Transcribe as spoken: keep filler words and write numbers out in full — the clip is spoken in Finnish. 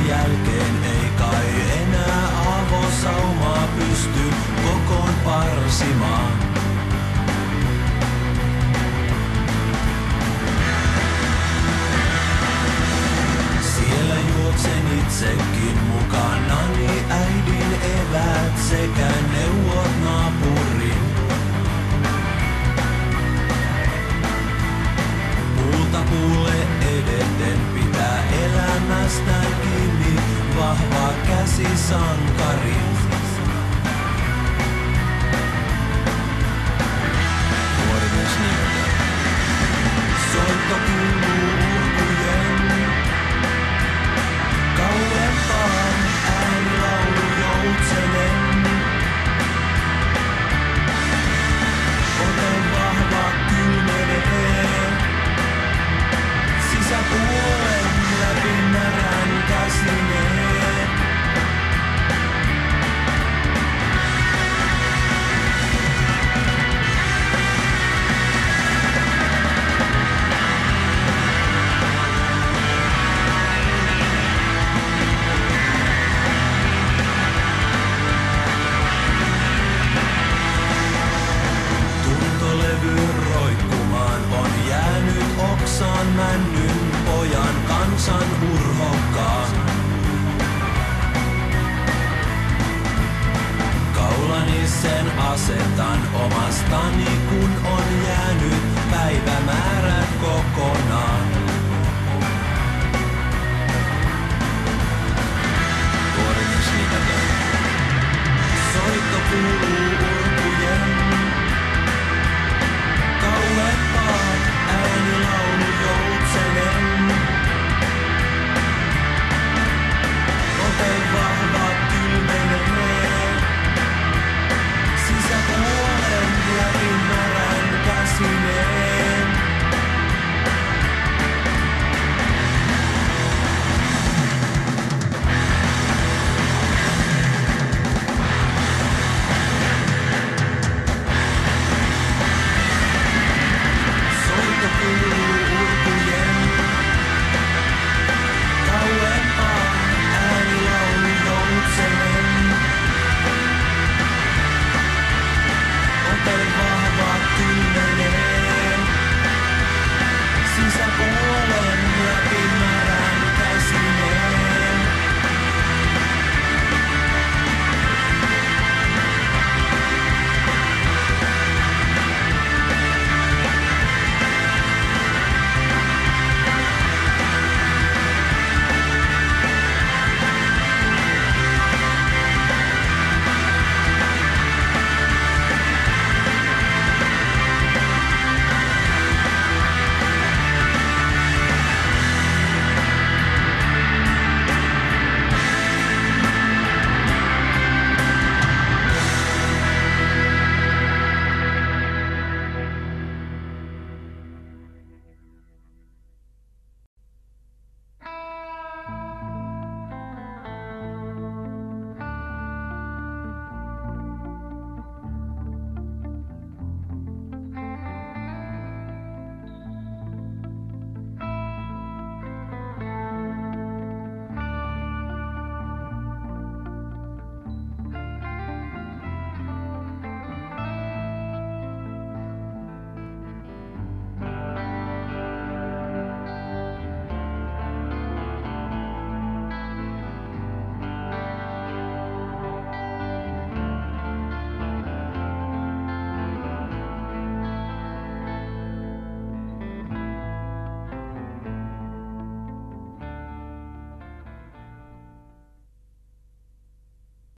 jälkeen ei kai enää avosaumaa pysty kokoon parsimaan. Siellä juoksen itsekin mukanani äidin eväät sekä neuvot naapurin. Puulta puulle edeten pitää elämästä kiinni vahva käsi sankari. Nuori mies nimeltä. Soitto kuuluu urkujen. Kauempaan äänilaulu joutsenen. Ote vahva kylmenee. Sisäpuolen läpi märän käsineen. Tuntolevy roikkumaan on jäänyt oksaan männyn pojan kansan urhokkaan. Kaulani sen asetan omastani, kun on jäänyt päivämäärät kokonaan.